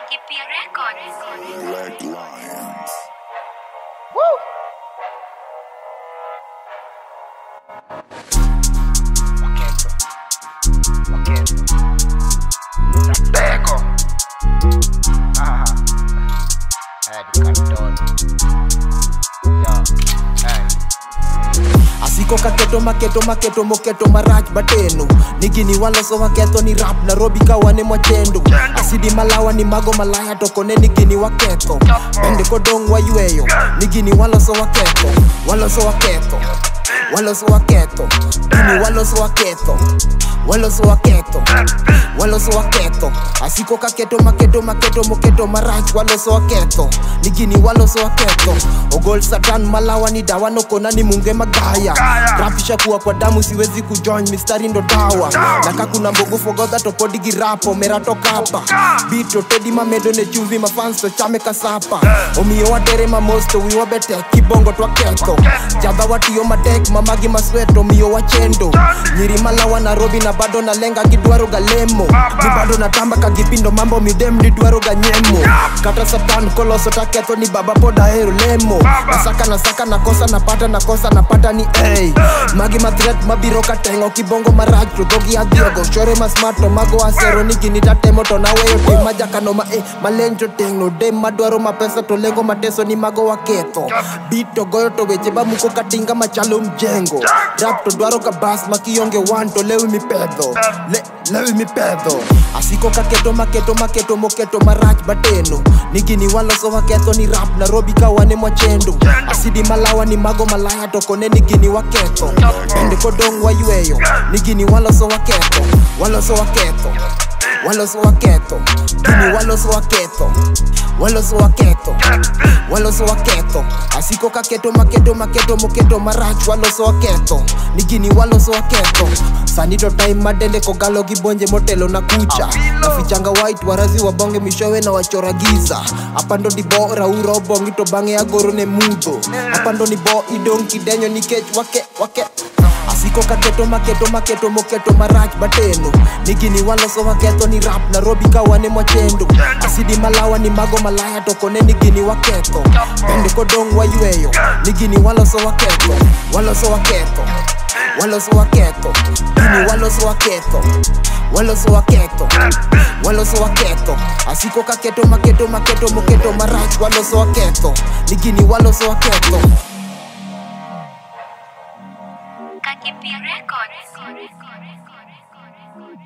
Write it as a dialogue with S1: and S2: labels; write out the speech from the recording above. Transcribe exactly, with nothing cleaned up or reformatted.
S1: K P Records.
S2: Black Lions.
S3: Woo! Paqueto. Paqueto. Rapego. Aha. Ed Cantone. Yo. Hey. Asiko kaketo maketo maketo moketo marach bateno nigini waloso waketo ni rap Nairobi kawane mwachendo asidi malawa ni mago malaya tokone nigini waketo bende kodong wayueyo nigini waloso waketo waloso waketo waloso waketo ini waloso waketo waloso waketo waloso waketo asiko kaketo maketo maketo moketo marach waloso waketo nigini waloso waketo ogol satan malawa ni dawa nokona ni munge magaya rapisha kuwa kwa damu siwezi kujoin mistari ndo dawa naka kuna mbogo fogodha topodi girapo mera tokapa bito tedi mamedo ne chumvi mafans to chame kasapa omiyo watere mamosto wiwa bete kibongo twaketo jadha watiyo matek mamagi masweto miyo wachendo nyiri malawa Nairobi na bado na lenga kidwaro galemo ni bado natamba kagipindo mambo midem ni dwaro ganyemo kata satan koloso taketo ni baba poda hero lemo nasaka nasaka nakosa napata nakosa napata ni hey magi matret mabiro katengo kibongo maraj dogi adiego shore masmato mago asero nigini tatemo to naweyo te majakano ma eh malenjo tengno dem madwaro mapesa to lengo mateso ni mago waketo bito goyo to weche bamuko katinga machalo mjengo rap to dwaro kabas makionge wanto lewi mi pedo le lewi mi pedo asiko kaketo maketo maketo moketo marach bateno nigini waloso waketo ni rap Nairobi kawane mwachendo asidi malawa ni mago malaya tokone nigini waketo bende kodong wayueyo nigini waloso waketo waloso waketo waloso waketo ini waloso waketo waloso waketo waloso waketo asiko kaketo maketo maketo moketo marach waloso waketo nigini waloso waketo sanito time madende kogalo gibonje motelo na kucha nafichanga white warazi wabonge mishowe na wachora giza apando di bo raura obongi to bange agoro ne mudo apando ni bo idong kidenyo nikech wake wake asiko kaketo maketo maketo moketo marach bateno nigini waloso waketo ni rap Nairobi kawane mwachendo asidi malawa ni mago malaya tokone nigini waketo bende kodong wayueyo nigini waloso waketo waloso waketo waloso waketo ini waloso waketo waloso waketo waloso waketo asiko kaketo maketo maketo moketo marach waloso waketo nigini waloso waketo
S1: K P Records.